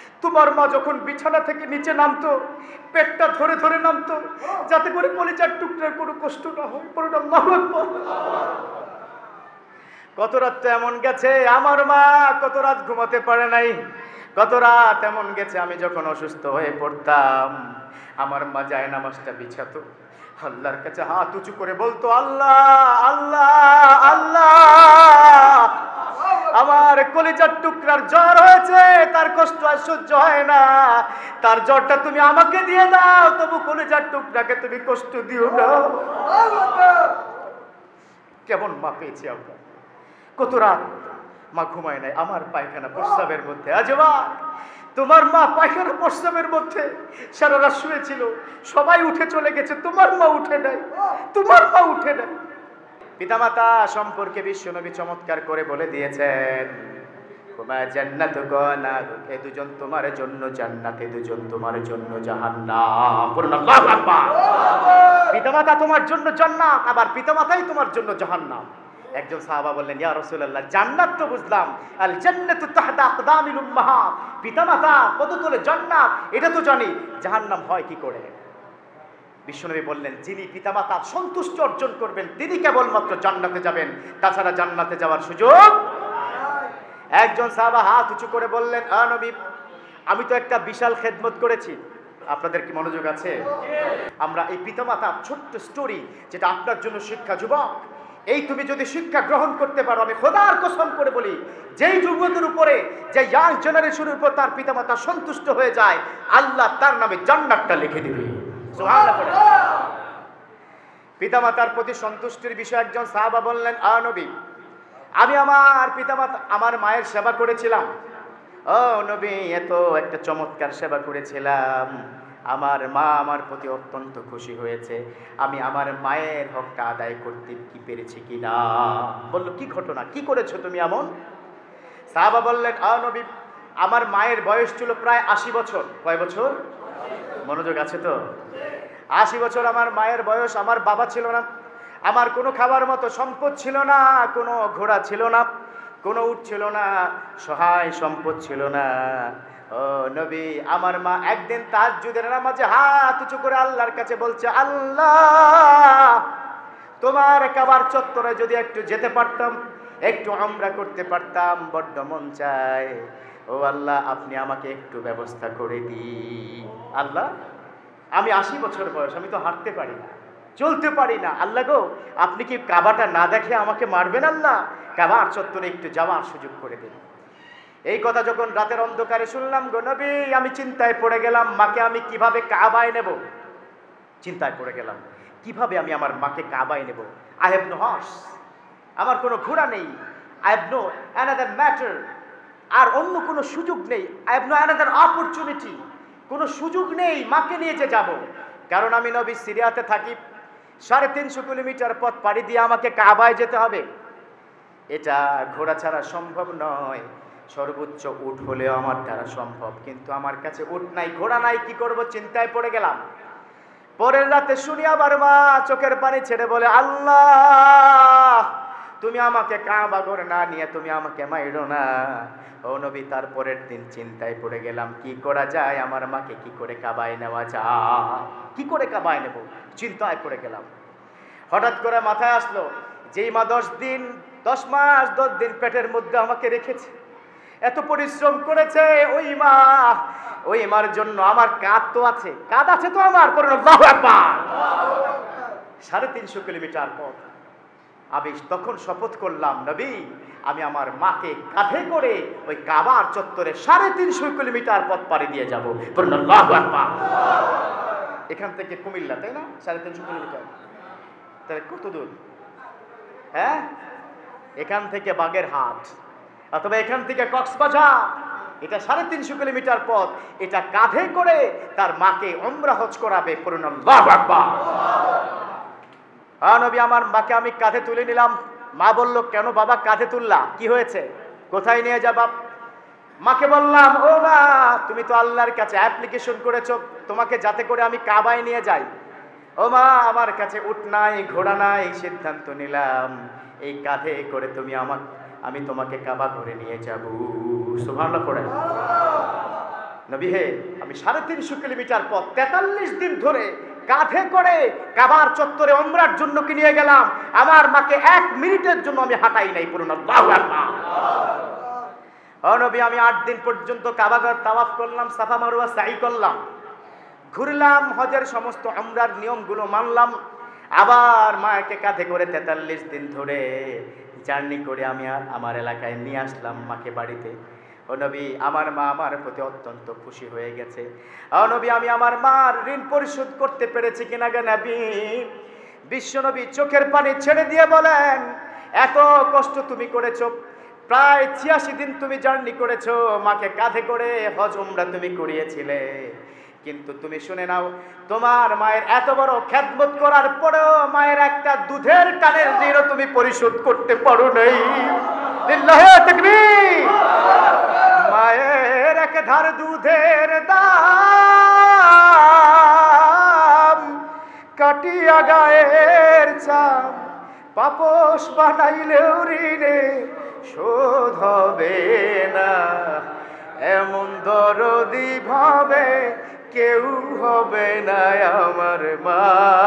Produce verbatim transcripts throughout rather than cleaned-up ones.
তোমার মা যখন বিছানা থেকে নিচে নামতো পেটটা ধরে ধরে নামতো যাতে করে কলিজার টুকরার কোনো কষ্ট না হয়। আল্লাহু আকবার। কত রাত তো এমন গেছে আমার মা কত রাত ঘুমাতে পারে নাই, কত রাত এমন গেছে আমি যখন অসুস্থ হয়ে পড়তাম আমার মা যায় নামাজটা বিছাতো, আল্লাহর কাছে হাত উঁচু করে বলতো আল্লাহ আল্লাহ আল্লাহ, আমার কলিজার টুকরার জ্বর হয়েছে, তার কষ্ট আর সহ্য হয় না, তার জ্বরটা তুমি আমাকে দিয়ে দাও, তবু কলিজার টুকরাকে তুমি কষ্ট দিও না। কেমন মা পেয়েছি আমরা, কত রাত মা ঘুমায় নাই আমার পায়খানা প্রস্রাবের মধ্যে। আজবা তোমার মা পায়খানা প্রস্রাবের মধ্যে সারা রাত শুয়েছিল, সবাই উঠে চলে গেছে, তোমার মা উঠে নাই, তোমার মা উঠে নাই। পিতামাতা সম্পর্কে বিশ্বনবী চমৎকার করে বলে দিয়েছেন তোমার জান্নাত না, এ দুজন তোমার জন্য জান্নাত, এ দুজন তোমার জন্য জাহান্নাম। আল্লাহু আকবার। পিতামাতা তোমার জন্য জান্নাত, আবার পিতামাতাই তোমার জন্য জাহান্নাম। একজন সাহাবা বললেন ইয়া রাসূলুল্লাহ জান্নাত তো বুঝলাম, আল জান্নাতু তাহতা আকদামিল উম্মাহাত, পিতামাতা পদতলে জান্নাত এটা তো জানি, জাহান্নাম হয় কি করে? বিশ্বনবী বললেন যিনি পিতামাতার সন্তুষ্টি অর্জন করবেন তিনি কেবলমাত্র জান্নাতে যাবেন, তাছাড়া জান্নাতে যাওয়ার সুযোগ। একজন সাহাবা হাত উঁচু করে বললেন আ নবী আমি তো একটা বিশাল খেদমত করেছি, আপনাদের কি মনোযোগ আছে? আমরা এই পিতামাতার ছোট্ট স্টোরি যেটা আপনার জন্য শিক্ষা। যুবক এই তুমি যদি শিক্ষা গ্রহণ করতে পারো, আমি খোদার কসম করে বলি যেই যুবকের উপরে যে ইয়াং জেনারেশনের উপর তার পিতামাতা সন্তুষ্ট হয়ে যায় আল্লাহ তার নামে জান্নাতটা লিখে দিবে। সুবহানাল্লাহ। পিতামাতার প্রতি সন্তুষ্টির বিষয়ে একজন সাহাবা বললেন আ নবী আমি আমার পিতামাতা আমার মায়ের সেবা করেছিলাম, ও নবী এত একটা চমৎকার সেবা করেছিলাম, আমার মা আমার প্রতি অত্যন্ত খুশি হয়েছে, আমি আমার মায়ের হকটা আদায় করতে কি পেরেছি কিনা। বলল কি ঘটনা, কি করেছো তুমি এমন? সাহাবা বললেন আ নবী আমার মায়ের বয়স ছিল প্রায় আশি বছর। কয় বছর? মনোযোগ আছে তো? আশি বছর আমার মায়ের বয়স। আমার বাবা ছিল না, আমার কোনো খাবার মতো সম্পদ ছিল না, কোনো ঘোড়া ছিল না, কোনো উট ছিল না, সহায় সম্পদ ছিল না। ও নবী আমার মা একদিন তাহাজ্জুদের নামাজে হাত উঁচু করে আল্লাহর কাছে বলছে আল্লাহ তোমার কাবার চত্বরে যদি একটু যেতে পারতাম, একটু উমরা করতে পারতাম, বড্ড মন চায়, ও আল্লাহ আপনি আমাকে একটু ব্যবস্থা করে দিন। আল্লাহ আমি আশি বছর বয়স, আমি তো হাঁটতে পারি না, চলতে পারি না, আল্লাহ গো আপনি কি কাবাটা না দেখে আমাকে মারবেন? আল্লাহ কাবার চত্বরে একটু যাওয়ার সুযোগ করে দিন। এই কথা যখন রাতের অন্ধকারে শুনলাম গো নবী আমি চিন্তায় পড়ে গেলাম, মাকে আমি কিভাবে কাবায় নেব, চিন্তায় পড়ে গেলাম কিভাবে আমি আমার মাকে কাবায় নেব। আই হ্যাভ নো হর্স, আমার কোনো ঘোড়া নেই, I have no another matter, আর অন্য কোনো সুযোগ নেই, I have no another opportunity, কোনো সুযোগ নেই মাকে নিয়ে যে যাব। কারণ আমি নবী সিরিয়াতে থাকি, সাড়ে তিনশো কিলোমিটার পথ পাড়ি দিয়ে আমাকে কাবায় যেতে হবে, এটা ঘোড়া ছাড়া সম্ভব নয়, সর্বোচ্চ উট হলেও আমার দ্বারা সম্ভব, কিন্তু আমার কাছে উট নাই, ঘোড়া নাই, কি করব? চিন্তায় পড়ে গেলাম। পরের রাতে শুনি আবার মা চোখের পানি ছেড়ে বলে আল্লাহ তুমি আমাকে কাবা ঘরে না নিয়ে তুমি আমাকে মাইরো না। ও নবী তারপরের দিন চিন্তায় পড়ে গেলাম কি করা যায়, আমার মাকে কি করে কাবায় নেওয়া যায়, কি করে কাবায় নেব, চিন্তায় পড়ে গেলাম। হঠাৎ করে মাথায় আসলো যেই মা দশ দিন দশ মাস দশ দিন পেটের মধ্যে আমাকে রেখেছে, এত পরিশ্রম করেছে, ওই মা, ওই মার জন্য আমার কাঁধ তো আছে, কাঁধ আছে তো আমার। আল্লাহু আকবার। সাড়ে তিনশো কিলোমিটার পথ। আমি তখন শপথ করলাম নবী আমি আমার মাকে কাঁধে করে ওই কাবার চত্বরে সাড়ে তিনশো কিলোমিটার পথ পাড়ি দিয়ে যাবো। আল্লাহু আকবার। এখান থেকে কুমিল্লা, তাই না? সাড়ে তিনশো কিলোমিটার, তাহলে কত দূর? হ্যাঁ, এখান থেকে বাগেরহাট অথবা এখান থেকে কক্সবাজার, এটা সাড়ে তিনশো কিলোমিটার পথ, এটা কাঁধে করে তার মাকে উমরা হজ করাবে। পড়ুন আল্লাহু আকবার। হ্যাঁ নবী আমার মাকে আমি কাঁধে তুলে নিলাম। মা বলল কেন বাবা কাঁধে তুললা, কি হয়েছে, কোথায় নিয়ে যাবা? মাকে বললাম ও মা তুমি তো আল্লাহর কাছে অ্যাপ্লিকেশন করেছো তোমাকে যাতে করে আমি কাবায় নিয়ে যাই। ও মা আমার কাছে উট নাই, ঘোড়া নাই, সিদ্ধান্ত নিলাম এই কাঁধে করে তুমি আমার আমি তোমাকে কাবা ঘরে নিয়ে যাব। সুবহানাল্লাহ পড়ে। নবী হে, আমি সাড়ে তিনশো কিলোমিটার পথ তেতাল্লিশ দিন ধরে কাঁধে করে কাবার চত্বরে উমরার জন্য কি নিয়ে গেলাম, আমার মাকে এক মিনিটের জন্য আমি হাঁটাই নাই। পুরো আল্লাহু আকবার। ও নবী, আমি আট দিন পর্যন্ত কাবাঘর তাওয়াফ করলাম, সাফা মারওয়া সাই করলাম, ঘুরলাম, হজের সমস্ত উমরার নিয়মগুলো মানলাম। আবার মাকে কাঁধে করে তেতাল্লিশ দিন ধরে জার্নি করে আমি আর আমার এলাকায় নিয়ে আসলাম মাকে বাড়িতে। ও নবী, আমার মা আমার প্রতি অত্যন্ত খুশি হয়ে গেছে। ও নবী, আমি আমার মার ঋণ পরিশোধ করতে পেরেছি কিনা গে নবী? বিশ্ব নবী চোখের পানি ছেড়ে দিয়ে বলেন, এত কষ্ট তুমি করেছো, প্রায় ছিয়াশি দিন তুমি জার্নি করেছো, মাকে কাঁধে করে হজ উমরা তুমি করিয়েছিলে, কিন্তু তুমি শুনে নাও, তোমার মায়ের এত বড় খেদমত করার পরেও মায়ের একটা দুধের কানের ঋণও তুমি পরিশোধ করতে পারো নাই। লিল্লাহি তাকবীর। মায়ের এক ধার দুধের দাম কাটিয়া গায়ের চাম, পাপোশ বানাইলেও ঋণে শোধ হবে না, এমন দরদি ভাবে কেউ হবে না আমার মা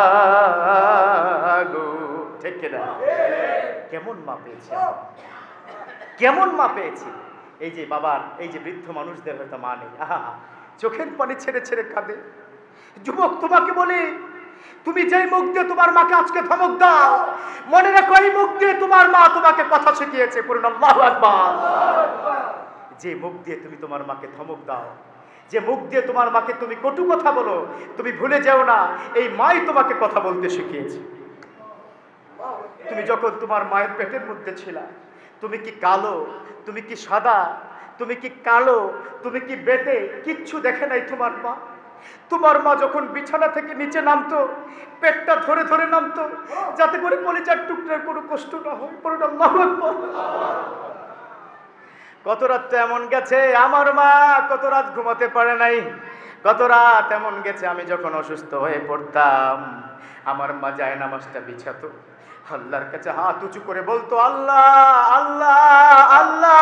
গো। ঠিক না? কেমন মা পেয়েছি, কেমন মা পেয়েছি। এই যে বাবার, এই যে বৃদ্ধ মানুষদের হয়তো মা নেই, আহা চোখের পানি ছেড়ে ছেড়ে কাঁদে। যুবক, তোমাকে বলি, তুমি যেই মুখ দিয়ে তোমার মাকে আজকে ধমক দাও, মনে রাখো এই মুখ দিয়ে তোমার মা তোমাকে কথা শিখিয়েছে। পড়ুন আল্লাহু আকবার। যে মুখ দিয়ে তুমি তোমার মাকে ধমক দাও, যে মুখ দিয়ে তোমার মাকে তুমি কটু কথা বলো, তুমি ভুলে যাও না এই মাই তোমাকে কথা বলতে শিখিয়েছে। তুমি যখন তোমার মায়ের পেটের মধ্যে ছিলা, তুমি কি কালো, তুমি কি সাদা, তুমি কি কালো, তুমি কি বেটে, কিচ্ছু দেখে নাই তোমার মা। তোমার মা যখন বিছানা থেকে নিচে নামতো, পেটটা ধরে ধরে নামতো, যাতে করে কলিজার টুকরার কোনো কষ্ট না হয়। পড়ুন আল্লাহু আকবার। কত রাত তো এমন গেছে আমার মা কত রাত ঘুমাতে পারে নাই, কত রাত এমন গেছে আমি যখন অসুস্থ হয়ে পড়তাম, আমার মা যায় নামাজটা বিছাতো, আল্লাহর কাছে হাত উঁচু করে বলতো, আল্লাহ আল্লাহ আল্লাহ,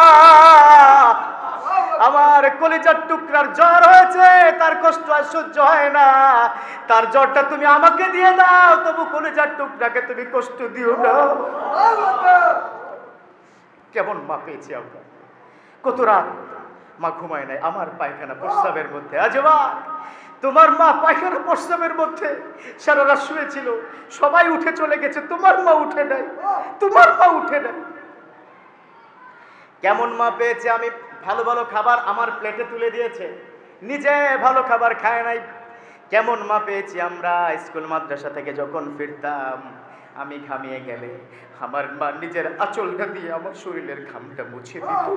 আমার কলিজার টুকরার জ্বর হয়েছে, তার কষ্ট আর সহ্য হয় না, তার জ্বরটা তুমি আমাকে দিয়ে দাও, তবু কলিজার টুকরাকে তুমি কষ্ট দিও না। কেমন মা পেয়েছি আমরা। কত রাত মা ঘুমায় নাই আমার পায়খানা প্রস্রাবের মধ্যে। আজবা, তোমার মা পায়খানা প্রস্রাবের মধ্যে সারা রাত শুয়েছিল, সবাই উঠে চলে গেছে, তোমার মা উঠে নাই, তোমার মা উঠে নাই। কেমন মা পেয়েছে আমি। ভালো ভালো খাবার আমার প্লেটে তুলে দিয়েছে, নিজে ভালো খাবার খায় নাই। কেমন মা পেয়েছি আমরা। স্কুল মাদ্রাসা থেকে যখন ফিরতাম, আমি ঘামিয়ে গেলে আমার মা নিজের আঁচলটা দিয়ে আমার শরীরের ঘামটা মুছে দিত।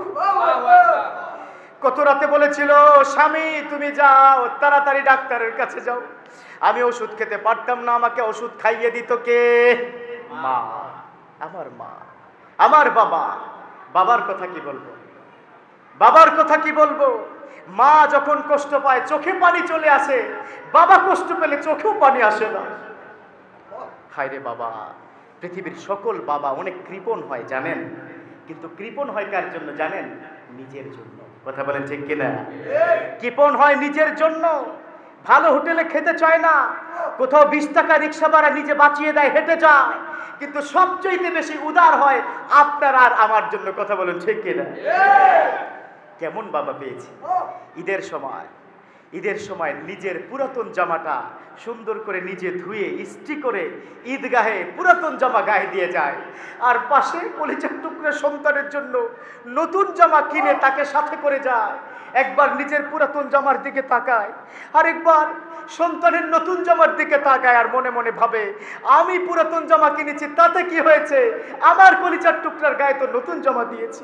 কত রাতে বলেছিল, স্বামী তুমি যাও, তাড়াতাড়ি ডাক্তারের কাছে যাও। আমি ওষুধ খেতে পারতাম না, আমাকে ওষুধ খাইয়ে দিত কে? মা। আমার মা, আমার বাবা। বাবার কথা কি বলবো, বাবার কথা কি বলবো। মা যখন কষ্ট পায় চোখে পানি চলে আসে, বাবা কষ্ট পেলে চোখেও পানি আসে না। হায় রে বাবা, পৃথিবীর সকল বাবা অনেক কৃপণ হয় জানেন, কিন্তু কৃপণ হয় কার জন্য জানেন? নিজের জন্য। কথা বলেন ঠিক কিনা? কৃপণ হয় নিজের জন্য। ভালো হোটেলে খেতে চায় না, কোথাও বিশ টাকা রিক্সা ভাড়া নিজে বাঁচিয়ে দেয়, হেঁটে যায়, কিন্তু সবচেয়ে বেশি উদার হয় আপনার আর আমার জন্য। কথা বলেন ঠিক কিনা? কেমন বাবা পেয়েছি। ঈদের সময়, ঈদের সময় নিজের পুরাতন জামাটা সুন্দর করে নিজে ধুয়ে ইস্ত্রি করে ঈদগাহে পুরাতন জামা গায়ে দিয়ে যায়, আর পাশে কলিজার টুকরা সন্তানের জন্য নতুন জামা কিনে তাকে সাথে করে যায়। একবার নিজের পুরাতন জামার দিকে তাকায়, আরেকবার সন্তানের নতুন জামার দিকে তাকায়, আর মনে মনে ভাবে, আমি পুরাতন জামা কিনেছি তাতে কি হয়েছে, আমার কলিজার টুকরার গায়ে তো নতুন জামা দিয়েছি।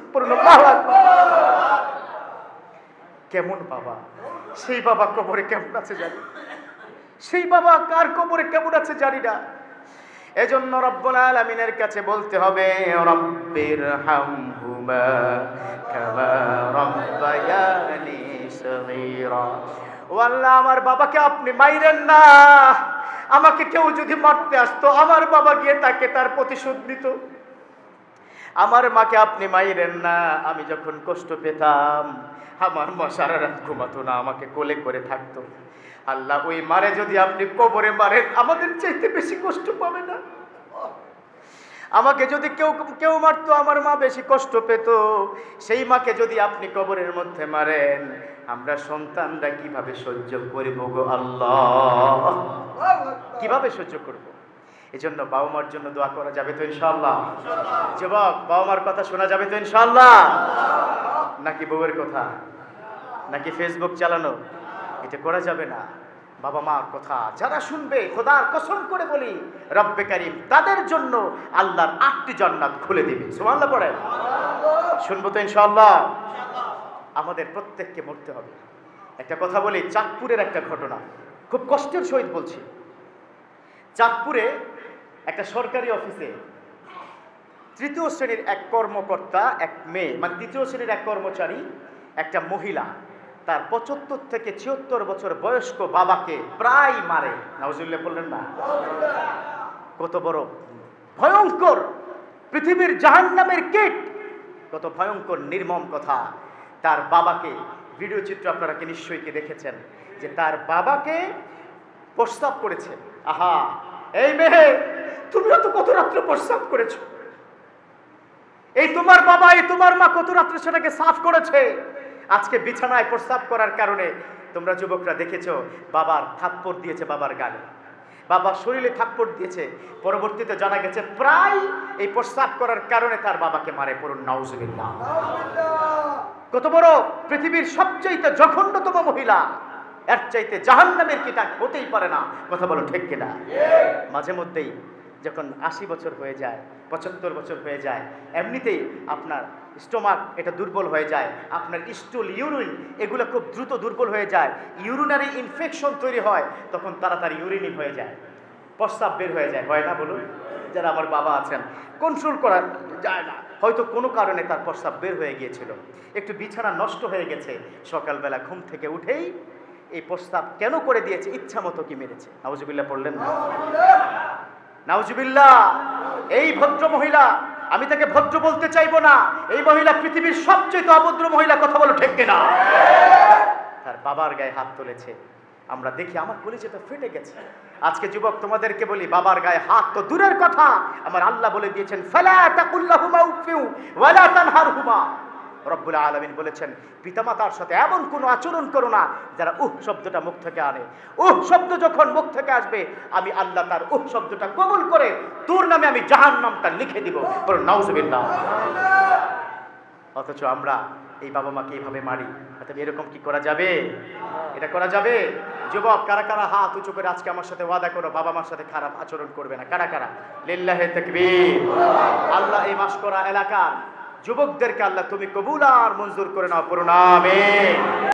কেমন বাবা। সেই বাবা কবরে কেমন আছে জানি, সেই বাবা কার কবরে কেমন আছে জানি না। এজন্য রব্বুল আলামিনের কাছে বলতে হবে, রব্বির হামহুমা কামা রাব্বায়ানি সগীরা। ও আল্লাহ, আমার বাবাকে আপনি মাইরেন না। আমাকে কেউ যদি মারতে আসতো, আমার বাবা গিয়ে তাকে তার প্রতিশোধ নিত। আমার মাকে আপনি মাইরেন না। আমি যখন কষ্ট পেতাম আমার মা সারা রাত ঘুমাতো না, আমাকে কোলে করে থাকতো। আল্লাহ, ওই মারে যদি আপনি কবরে মারেন আমাদের চাইতে বেশি কষ্ট পাবে না? আমাকে যদি কেউ কেউ মারতো আমার মা বেশি কষ্ট পেত, সেই মাকে যদি আপনি কবরের মধ্যে মারেন আমরা সন্তানরা কিভাবে সহ্য করব গো আল্লাহ, কিভাবে সহ্য করব? এজন্য বাবা মার জন্য দোয়া করা যাবে তো ইনশাআল্লাহ? যুবক, বাবা মার কথা শোনা যাবে তো ইনশাআল্লাহ? নাকি বউয়ের কথা, নাকি ফেসবুক চালানো? এটা করা যাবে না। বাবা মার কথা যারা শুনবে, খোদার কসম করে বলি রব্বে কারীম তাদের জন্য আল্লাহর আটটি জান্নাত খুলে দিবে। সুবহানাল্লাহ পড়ে শুনবো তো ইনশাআল্লাহ? আমাদের প্রত্যেককে মরতে হবে। একটা কথা বলি, চাঁদপুরের একটা ঘটনা, খুব কষ্টের সহিত বলছি। চাঁদপুরে একটা সরকারি অফিসে তৃতীয় শ্রেণীর এক কর্মকর্তা, এক মেয়ে, মানে তৃতীয় শ্রেণীর এক কর্মচারী, একটা মহিলা তার পঁচাত্তর থেকে ছিয়াত্তর বছর বয়স্ক বাবাকে প্রায় মারে। নাউজুবিল্লাহ বললেন না? কত বড় ভয়ঙ্কর, পৃথিবীর জাহান্নামের কীট, কত ভয়ঙ্কর নির্মম কথা। তার বাবাকে, ভিডিও চিত্র আপনারা কি নিশ্চয়ই কি দেখেছেন, যে তার বাবাকে প্রস্রাব করেছে। আহা, এই মেয়ে তুমিও তো কত রাত্রে প্রস্রাব করেছো, এই তোমার বাবা, এই তোমার মা কত রাত্রে সেটাকে সাফ করেছে। আজকে বিছানায় প্রস্রাব করার কারণে তোমরা যুবকরা দেখেছো বাবার থাপ্পড় দিয়েছে, বাবার গালে, বাবার শরীরে থাপ্পড় দিয়েছে। পরবর্তীতে জানা গেছে প্রায় এই প্রস্রাব করার কারণে তার বাবাকে মারে। পড়ুন নাউজুবিল্লাহ। কত বড় পৃথিবীর সবচাইতে জঘন্যতম মহিলা, এর চাইতে জাহান্নামের কিটা হতেই পারে না। কথা বলো ঠিক কিনা? মাঝে মধ্যেই যখন আশি বছর হয়ে যায়, পঁচাত্তর বছর হয়ে যায়, এমনিতেই আপনার স্টোমাক এটা দুর্বল হয়ে যায়, আপনার স্টুল, ইউরিন এগুলো খুব দ্রুত দুর্বল হয়ে যায়, ইউরিনারি ইনফেকশন তৈরি হয়, তখন তাড়াতাড়ি ইউরিনি হয়ে যায়, প্রস্রাব বের হয়ে যায়, হয় না বলুন? যারা আমার বাবা আছেন, কন্ট্রোল করা যায় না, হয়তো কোনো কারণে তার প্রস্রাব বের হয়ে গিয়েছিল, একটু বিছানা নষ্ট হয়ে গেছে, সকালবেলা ঘুম থেকে উঠেই এই প্রস্তাব কেন করে দিয়েছে, ইচ্ছা মতো কি মেরেছে। নাউজুবিল্লাহ পড়লেন না? নাউজুবিল্লাহ। এই ভদ্র মহিলা, আমি তাকে ভদ্র বলতে চাইবো না, এই মহিলা পৃথিবীর সবচেয়ে অভদ্র মহিলা। কথা বলো ঠিক কিনা? তার বাবার গায়ে হাত তুলেছে, আমরা দেখি আমার কলিজাটা ফেটে গেছে। আজকে যুবক তোমাদেরকে বলি, বাবার গায়ে হাত তো দূরের কথা, আমার আল্লাহ বলে দিয়েছেন ফালা তাকুল্লাহুমা উফিউ ওয়ালা তানহারহুমা। রব্বুল আলামিন বলেছেন পিতামাতার সাথে এমন কোনো আচরণ করো না যারা উহ শব্দটা মুখ থেকে আনে। উহ শব্দ যখন মুখ থেকে আসবে আমি আল্লাহ তার উহ শব্দটা কবুল করে তোর নামে আমি জাহান্নামটা লিখে দিব। বলো নাউজুবিল্লাহ। অথচ আমরা এই বাবা মাকে এইভাবে মারি। অতএব এরকম কি করা যাবে? এটা করা যাবে? যুবক কারা কারা হাত উঁচু করে আজকে আমার সাথে ওয়াদা করো বাবা মার সাথে খারাপ আচরণ করবে না? কারা কারা? লিল্লাহি তাকবীর। আল্লাহ এই মাসকরা এলাকার যুবকদেরকে আল্লাহ তুমি কবুল আর মঞ্জুর করে নাও। পড়ুন আমিন।